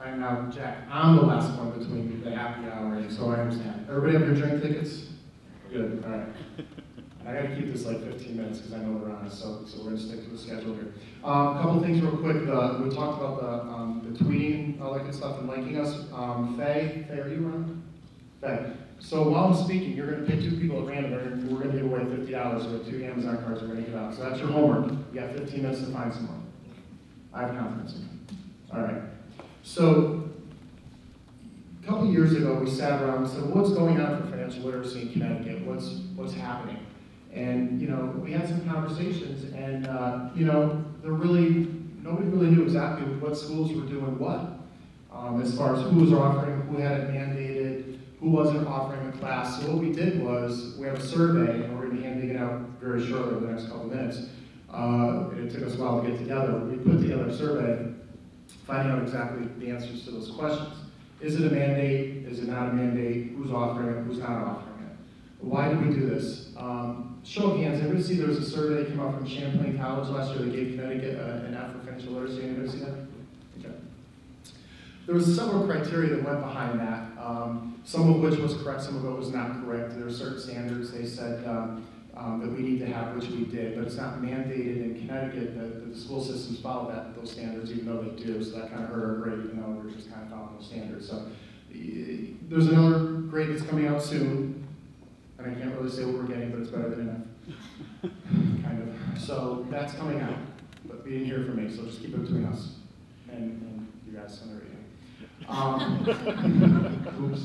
I'm now Jack. I'm the last one between the happy hour, and so I understand. Everybody have your drink tickets? Good, all right. I gotta keep this like 15 minutes because I know we're on, so we're gonna stick to the schedule here. A couple things real quick. We talked about the tweeting, all that good stuff, and liking us. Faye, are you around? Faye. So while I'm speaking, you're gonna pick two people at random, and we're gonna give away $50 with 2 Amazon cards we're gonna give out. So that's your homework. You got 15 minutes to find someone. I have confidence in you. All right. So a couple years ago, we sat around and said, what's going on for financial literacy in Connecticut? What's happening? And we had some conversations, and nobody really knew exactly what schools were doing what, as far as who was offering, who had it mandated, who wasn't offering a class. So what we did was we have a survey, and we're going to be handing it out very shortly over the next couple minutes. It took us a while to get together. We put together a survey, finding out exactly the answers to those questions. Is it a mandate? Is it not a mandate? Who's offering it? Who's not offering it? Why did we do this? Show of hands, everybody see there was a survey that came out from Champlain College last year that gave Connecticut an F for financial literacy. Anybody see that? Okay. There was several criteria that went behind that, some of which was correct, some of it was not correct. There were certain standards they said that we need to have, which we did, but it's not mandated in Connecticut that the school systems follow those standards, even though they do, so that kind of hurt our grade, even though we're just kind of following those standards. So there's another grade that's coming out soon. And I can't really say what we're getting, but it's better than enough. Kind of. So that's coming out. But you didn't hear from me, so just keep it between us and you guys on the radio. Oops.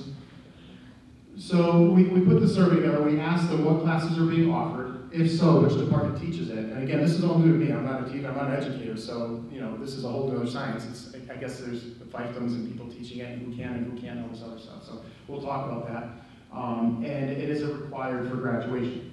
So we put the survey together. We asked them what classes are being offered. If so, which department teaches it. And again, this is all new to me. I'm not a teacher. I'm not an educator. So this is a whole other science. I guess there's fiefdoms and people teaching it, and who can and who can't, all this other stuff. So we'll talk about that. And it is required for graduation.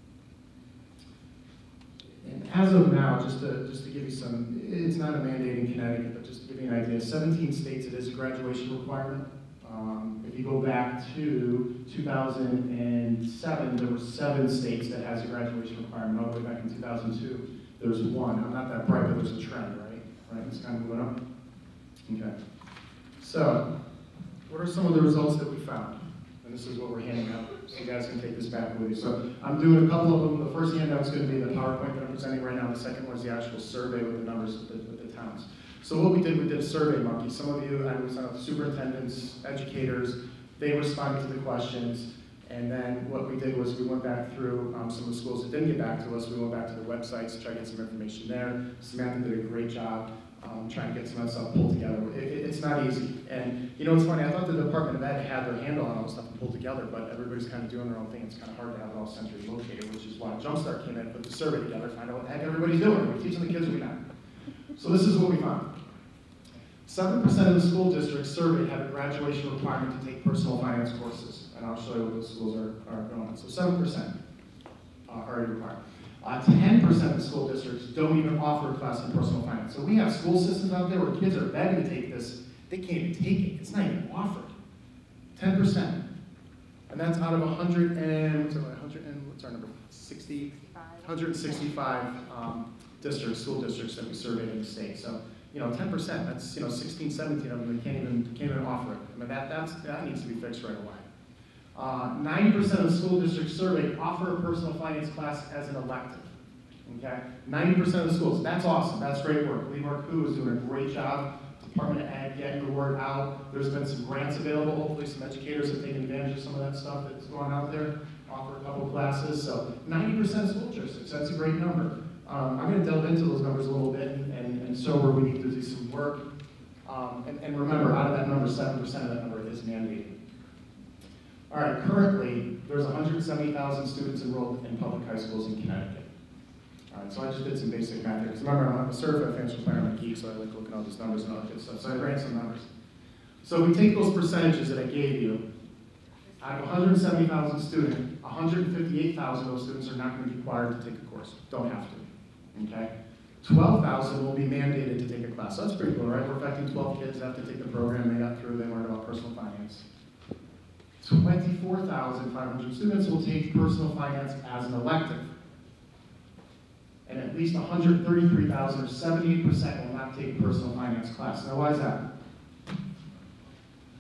And as of now, just to give you some, it's not a mandate in Connecticut, but just to give you an idea, 17 states it is a graduation requirement. If you go back to 2007, there were 7 states that has a graduation requirement. All the way back in 2002, there was 1. I'm not that bright, but there's a trend, right? It's kind of moving up. Okay. So, what are some of the results that we found? And this is what we're handing out, so you guys can take this back with you. So I'm doing a couple of them. The first handout is going to be the PowerPoint that I'm presenting right now. The second one is the actual survey with the numbers with the towns. So what we did a survey monkey. Some of you, I was superintendents, educators, they responded to the questions. And then what we did was we went back through some of the schools that didn't get back to us. We went back to the websites to try to get some information there. Samantha did a great job trying to get some of that stuff pulled together. It's not easy. And it's funny, I thought the Department of Ed had their handle on all the stuff pulled together, but everybody's kind of doing their own thing. It's kind of hard to have it all centrally located, which is why Jumpstart came in and put the survey together, find out what the heck everybody's doing. Are we teaching the kids or we not? So this is what we found. 7% of the school districts surveyed have a graduation requirement to take personal finance courses. And I'll show you what those schools are going. So 7% are already required. 10% of the school districts don't even offer a class in personal finance. So we have school systems out there where kids are begging to take this. They can't even take it. It's not even offered. 10%. And that's out of 165 districts, school districts that we surveyed in the state. So, 10%, that's, 16, 17 of them, they can't even offer it. I mean, that needs to be fixed right away. 90% of the school districts surveyed offer a personal finance class as an elective. Okay? 90% of the schools. That's awesome. That's great work. Lee Marcoux is doing a great job. Department of Ed getting the word out. There's been some grants available. Hopefully some educators have taken advantage of some of that stuff that's going out there. Offer a couple classes. So 90% of school districts. That's a great number. I'm going to delve into those numbers a little bit and show where we need to do some work. And remember, out of that number, 7% of that number is mandated. All right, currently, there's 170,000 students enrolled in public high schools in Connecticut. All right, so I just did some basic math here. Because remember, I'm a certified financial planner, I'm a geek, so I like looking at all these numbers and all that good stuff. So I ran some numbers. So if we take those percentages that I gave you, out of 170,000 students, 158,000 of those students are not going to be required to take a course. Don't have to, okay? 12,000 will be mandated to take a class. So that's pretty cool, right? We're affecting 12 kids that have to take the program. They got through, they learned about personal finance. 24,500 students will take personal finance as an elective. And at least 133,000, or 78%, will not take a personal finance class. Now, why is that?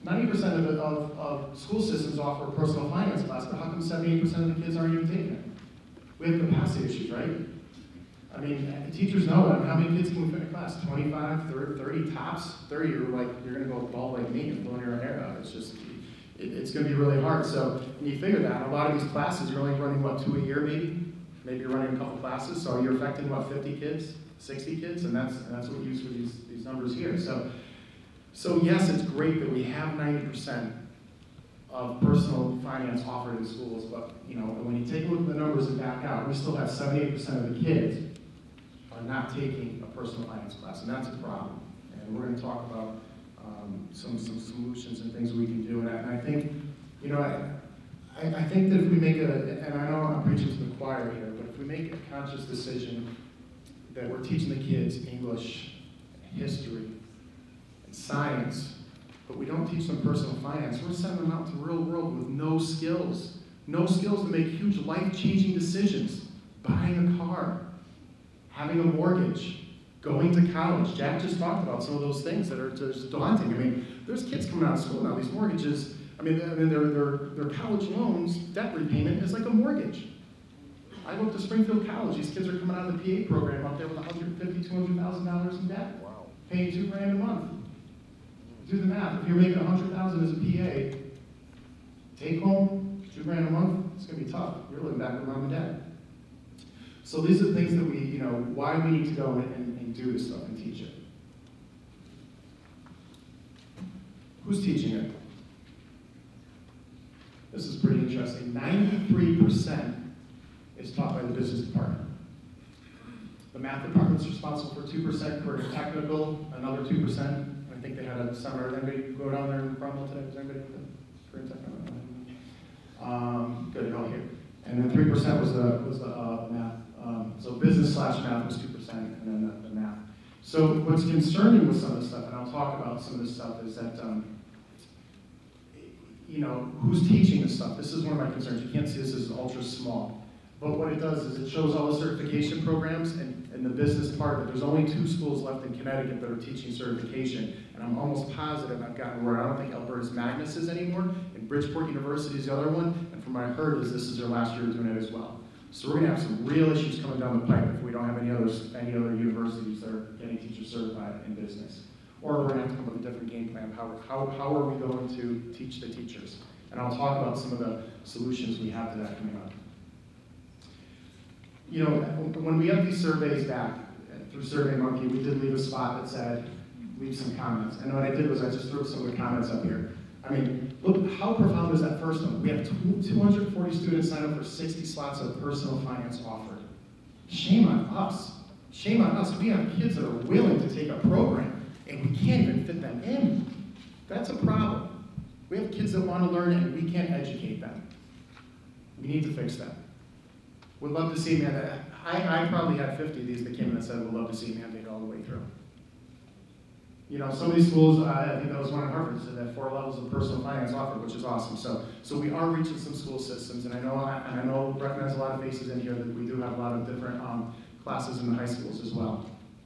90% of school systems offer a personal finance class, but how come 78% of the kids aren't even taking it? We have capacity issues, right? I mean, teachers know that. How many kids can we fit in a class? 25, 30 tops? 30, you're gonna go bald like me and blowing your hair out. It's just, it's gonna be really hard. So when you figure that, a lot of these classes, you're only running, what, 2 a year maybe? Maybe you're running a couple classes, so you're affecting, what, 50 kids, 60 kids? And that's what we use for these numbers here. So yes, it's great that we have 90% of personal finance offered in schools, but when you take a look at the numbers and back out, we still have 78% of the kids are not taking a personal finance class, and that's a problem. And we're going to talk about some solutions and things we can do. And I think, I think that if we make and I know I'm preaching to the choir here, but if we make a conscious decision that we're teaching the kids English, history, and science, but we don't teach them personal finance, we're sending them out to the real world with no skills to make huge life-changing decisions. Buying a car, having a mortgage, going to college. Jack just talked about some of those things that are just daunting. I mean, there's kids coming out of school now, these mortgages, their college loans, debt repayment is like a mortgage. I looked at Springfield College, these kids are coming out of the PA program up there with $150,000, $200,000 in debt. Wow. Paying $2,000 a month. Do the math. If you're making $100,000 as a PA, take home $2,000 a month, it's going to be tough. You're living back with mom and dad. So these are things that we, why we need to go and do this stuff and teach it. Who's teaching it? This is pretty interesting. 93% is taught by the business department. The math department's responsible for 2% for technical, another 2%. I think they had a summer. Did anybody go down there in Cromwell today? Was anybody for technical? Good, you're all here. And then 3% was the math. So business/math was 2%, and then the math. So what's concerning with some of this stuff, and I'll talk about some of this stuff, is that who's teaching this stuff? This is one of my concerns. You can't see this as ultra small. But what it does is it shows all the certification programs and the business part of it. There's only 2 schools left in Connecticut that are teaching certification. And I'm almost positive I've gotten word. I don't think Albertus Magnus is anymore. And Bridgeport University is the other one. And from what I heard is this is their last year doing it as well. So we're going to have some real issues coming down the pipe if we don't have any other universities that are getting teachers certified in business. Or we're going to have to come up with a different game plan. How are we going to teach the teachers? And I'll talk about some of the solutions we have to that coming up. When we have these surveys back through SurveyMonkey, we did leave a spot that said, leave some comments. And what I did was I just threw some of the comments up here. I mean, look, how profound is that first one? We have 240 students sign up for 60 slots of personal finance offered. Shame on us. Shame on us. We have kids that are willing to take a program, and we can't even fit them in. That's a problem. We have kids that want to learn, and we can't educate them. We need to fix that. Would love to see I probably had 50 of these that came in and said, would love to see mandate all the way through. Some of these schools, I think that was one in Harvard, said that 4 levels of personal finance offered, which is awesome. So we are reaching some school systems, and I know recognize a lot of faces in here that we do have a lot of different classes in the high schools as well.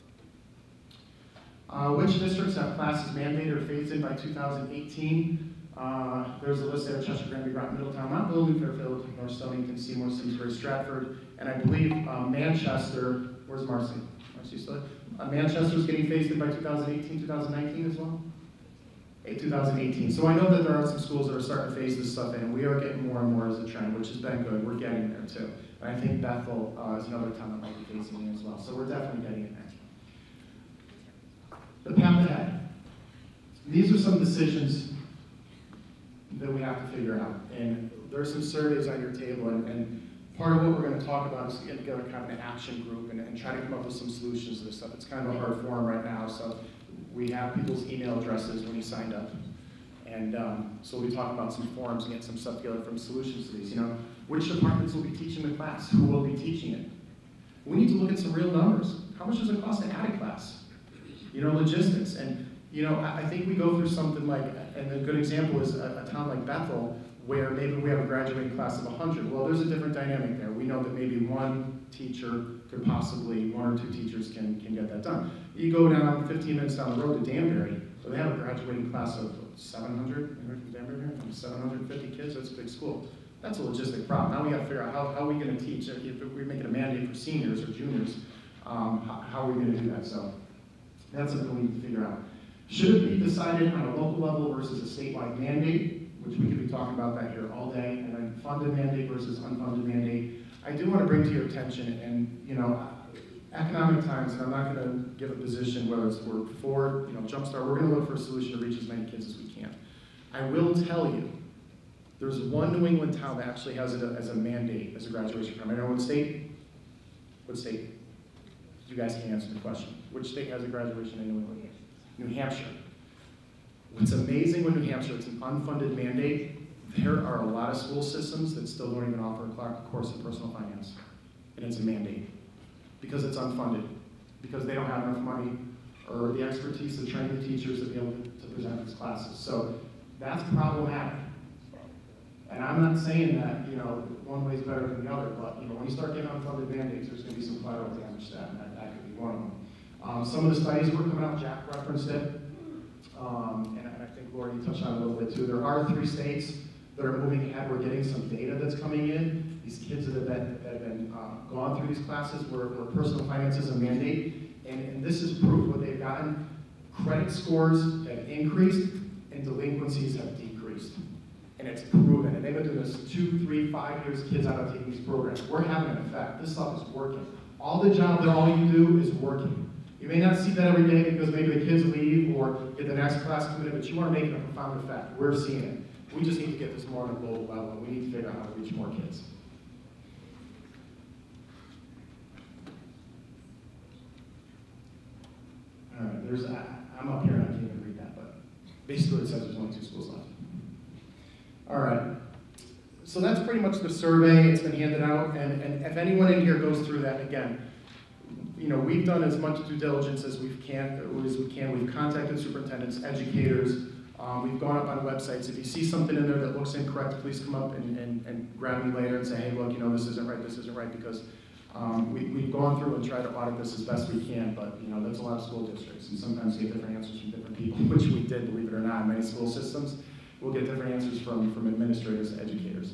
Which districts have classes mandated or phased in by 2018? There's a list there: Chester, Granby, Groton, Middletown, Mount Willoughby, Fairfield, North Stonington, Seymour, Simsbury, Stratford, and I believe Manchester. Where's Marcy? Marcy still? Manchester's getting phased in by 2018, 2019 as well? 2018. So I know that there are some schools that are starting to phase this stuff in, and we are getting more and more as a trend, which has been good. We're getting there too. And I think Bethel is another town that might be phasing in as well. So we're definitely getting it there. The path ahead. These are some decisions that we have to figure out. And there are some surveys on your table, and part of what we're going to talk about is to get together kind of an action group and try to come up with some solutions to this stuff. It's kind of a hard forum right now, so we have people's email addresses when you signed up. And so we talk about some forums and get some stuff together from solutions to these. Which departments will be teaching the class? Who will be teaching it? We need to look at some real numbers. How much does it cost to add a class? Logistics. And I think we go through something like, and a good example is a town like Bethel, where maybe we have a graduating class of 100. Well, there's a different dynamic there. We know that maybe one teacher could possibly, 1 or 2 teachers can get that done. You go down 15 minutes down the road to Danbury, where they have a graduating class of 700, 750 kids, that's a big school. That's a logistic problem. Now we gotta figure out how are we gonna teach, if we make it a mandate for seniors or juniors, how are we gonna do that? So that's something we need to figure out. Should it be decided on a local level versus a statewide mandate, which we could be talking about that here all day, and then funded mandate versus unfunded mandate. I do want to bring to your attention, and economic times, and I'm not going to give a position whether it's we're for, Jumpstart, we're going to look for a solution to reach as many kids as we can. I will tell you, there's one New England town that actually has it as a mandate, as a graduation program. I know what state? What state? You guys can answer the question. Which state has a graduation in New England? New Hampshire. What's amazing with New Hampshire, it's an unfunded mandate. There are a lot of school systems that still don't even offer a course in personal finance, and it's a mandate because it's unfunded, because they don't have enough money or the expertise to train the teachers to be able to present these classes. So that's problematic. And I'm not saying that one way is better than the other, but when you start getting unfunded mandates, there's going to be some collateral damage to that, and that could be one of them. Some of the studies were coming out, Jack referenced it, and I think Laura, you touched on it a little bit too. There are 3 states that are moving ahead. We're getting some data that's coming in. These kids that have been gone through these classes where personal finance is a mandate, and this is proof. What they've gotten, credit scores have increased and delinquencies have decreased. And it's proven, and they've been doing this 2, 3, 5 years, kids out of taking these programs. We're having an effect. This stuff is working. All the job that all you do is working. You may not see that every day because maybe the kids leave or get the next class committed, but you want to make it a profound effect. We're seeing it. We just need to get this more on a global level, and we need to figure out how to reach more kids. All right, I'm up here and I can't even read that, but basically it says there's only 2 schools left. All right, so that's pretty much the survey. It's been handed out, and if anyone in here goes through that, again, we've done as much due diligence as we can. We've contacted superintendents, educators. We've gone up on websites. If you see something in there that looks incorrect, please come up and grab me later and say, hey, look, this isn't right, because we've gone through and tried to audit this as best we can, but that's a lot of school districts, and sometimes you get different answers from different people, which we did, believe it or not, in many school systems. We'll get different answers from administrators and educators.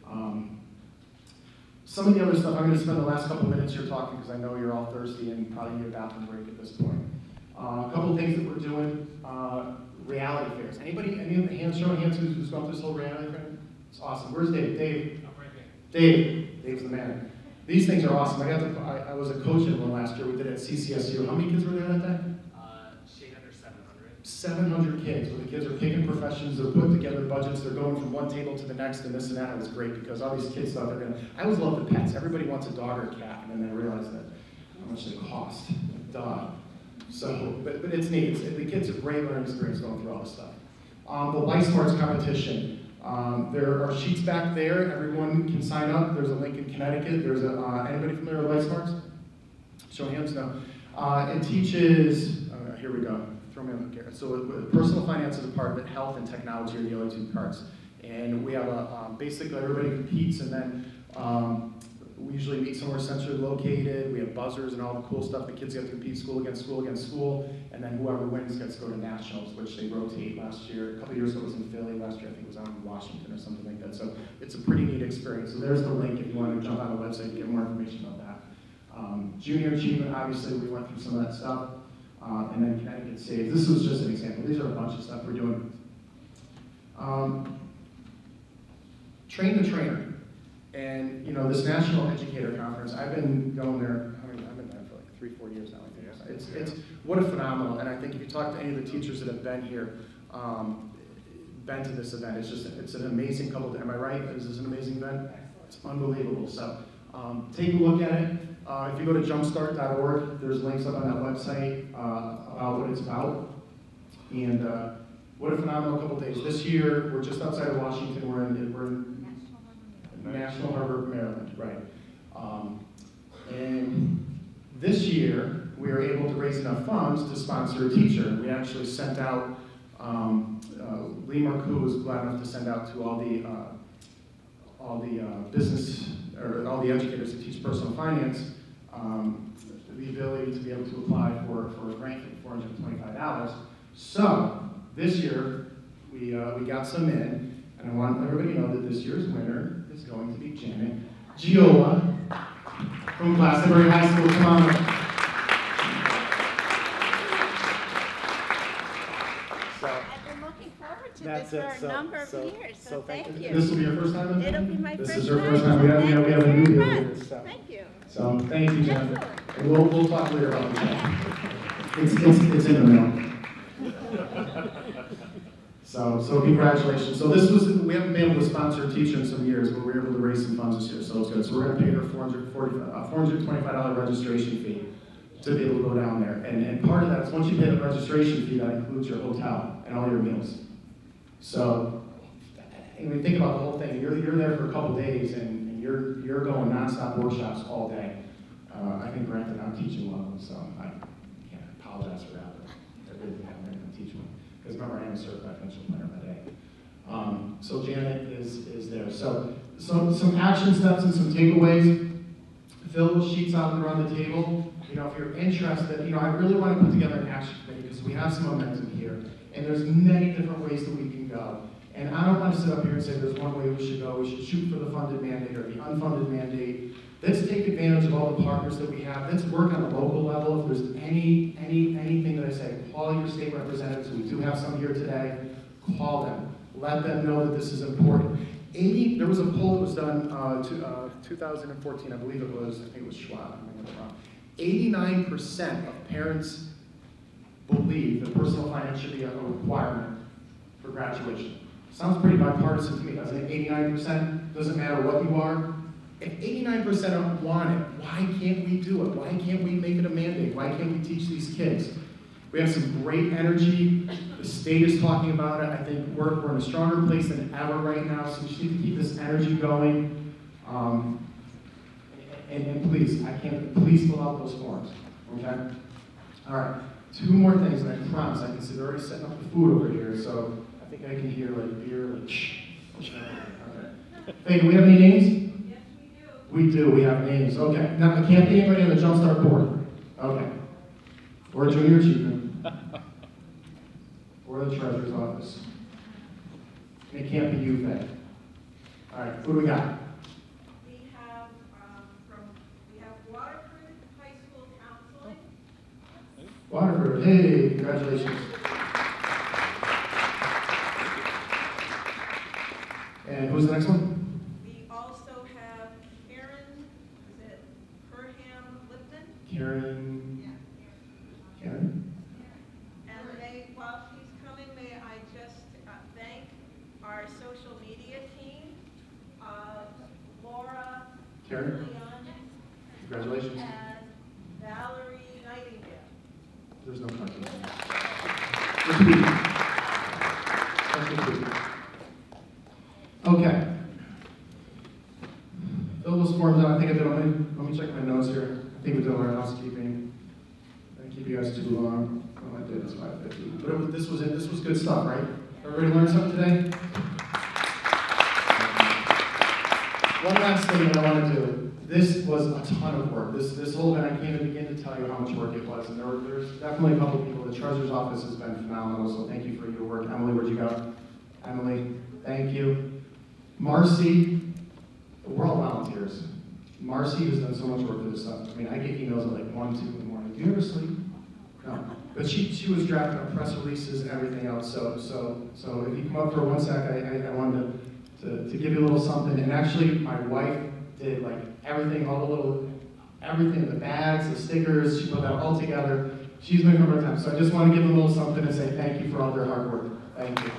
Some of the other stuff, I'm going to spend the last couple of minutes here talking because I know you're all thirsty and probably need a bathroom break at this point. A couple of things that we're doing, reality fairs. Anybody, any of the hands, show of hands who's gone through this whole reality fair? It's awesome. Where's Dave? Dave? I'm right here. Dave's the man. These things are awesome. I was a coach in one last year. We did it at CCSU. How many kids were there that day? Shade under 700. 700 kids, where the kids are picking professions, they're putting together budgets, they're going from one table to the next, and this and that. It was great because all these kids thought they're gonna, I always love the pets. Everybody wants a dog or a cat, and then they realize that how much they cost, a dog. So, but it's neat. The kids are great learning experience going through all this stuff. The Life Smarts competition. There are sheets back there. Everyone can sign up. There's a link in Connecticut. There's anybody familiar with Life Smarts? Show hands, no. It teaches, here we go. Throw me on the camera. So personal finance is a part of it. Health and technology are the other 2 parts. And we have basically everybody competes, and then we usually meet somewhere centrally located. We have buzzers and all the cool stuff. The kids get to compete school against school against school, and then whoever wins gets to go to nationals, which they rotate last year. A couple years ago it was in Philly. Last year I think it was out in Washington or something like that. So it's a pretty neat experience. So there's the link if you want to jump on the website and get more information about that. Junior achievement, obviously we went through some of that stuff. And then Connecticut Saves. This was just an example. These are a bunch of stuff we're doing. Train the trainer. And this National Educator Conference, I've been going there, I've been there for like 3-4 years now, I think. It's what a phenomenal, and I think if you talk to any of the teachers that have been here, been to this event, it's an amazing couple, am I right? Is this an amazing event? It's unbelievable. So take a look at it. If you go to jumpstart.org, there's links up on that website about what it's about. And what a phenomenal couple days. This year, we're just outside of Washington. We're in National Harbor, Maryland, right. And this year, we were able to raise enough funds to sponsor a teacher. We actually sent out, Lee Marcoux was glad enough to send out to all the business, or all the educators that teach personal finance, the ability to be able to apply for a grant of $425. So, this year, we got some in, and I want everybody to know that this year's winner is going to be Janet Giola from Glastonbury High School. Come on up. I've been looking forward to this for a number of years, so thank you. This will be your first time? It'll be my first time. This is your first time. We have a new deal here. Thank you. So thank you, Jennifer. Excellent. And we'll talk later about that. It's in the mail. So congratulations. So we haven't been able to sponsor a teacher in some years, but we were able to raise some funds this year, so it's good. So we're going to pay her $425 registration fee to be able to go down there. And part of that is once you pay the registration fee, that includes your hotel and all your meals. So, and we think about the whole thing. You're there for a couple days, and you're going nonstop workshops all day. I think, granted, I'm teaching one of them, so I can't apologize for that, but I really think I'm going to teach one. Because remember, I am a certified financial planner by day. So Janet is there. So some action steps and some takeaways. Fill those sheets out that are on the table. You know, if you're interested, I really want to put together an action committee because we have some momentum here. And there's many different ways that we can go. And I don't want to sit up here and say there's one way we should go. We should shoot for the funded mandate or the unfunded mandate. Let's take advantage of all the partners that we have. Let's work on a local level. If there's anything that I say, call your state representatives. We do have some here today. Call them. Let them know that this is important. There was a poll that was done 2014, I believe it was, I think it was Schwab. 89% of parents believe that personal finance should be a requirement for graduation. Sounds pretty bipartisan to me, doesn't it? 89%, doesn't matter what you are. If 89% want it, why can't we do it? Why can't we make it a mandate? Why can't we teach these kids? We have some great energy. The state is talking about it. I think we're in a stronger place than ever right now, so we just need to keep this energy going. And please fill out those forms, okay? All right, 2 more things, and I promise, I can see they're already setting up the food over here, so I think I can hear like beer, like shh. Okay. Hey, do we have any names? Yes, we do. We do, we have names, okay. Now, it can't be anybody on the Jumpstart board, okay. Or junior achievement. Or the treasurer's office. And it can't be you, Faye. All right, who do we got? We have Waterford High School Counseling. Waterford, hey, congratulations. And who's the next one? We also have Karen, is it Perham Lipton? Karen. Yeah. Karen? And while she's coming, may I just thank our social media team, Laura Karen? Leon, Congratulations. and Valerie Nightingale. There's no question. Repeat. Okay. Fill those forms out. I think I did. Let me check my notes here. I think we did our housekeeping. I didn't keep you guys too long. Oh, I did. It's 5:50. But this was good stuff, right? Everybody learned something today? One last thing that I want to do. This was a ton of work. This whole event, I can't even begin to tell you how much work it was. And there's definitely a couple of people. The treasurer's office has been phenomenal, so thank you for your work. Emily, where'd you go? Emily, thank you. Marcy, we're all volunteers. Marcy has done so much work with this stuff. I mean, I get emails at like 1, 2 in the morning. Do you ever sleep? No. But she was drafting up press releases and everything else. So if you come up for 1 sec, I wanted to give you a little something. And actually, my wife did like everything, everything, the bags, the stickers, she put that all together. She's been over time. So I just want to give them a little something and say thank you for all their hard work. Thank you.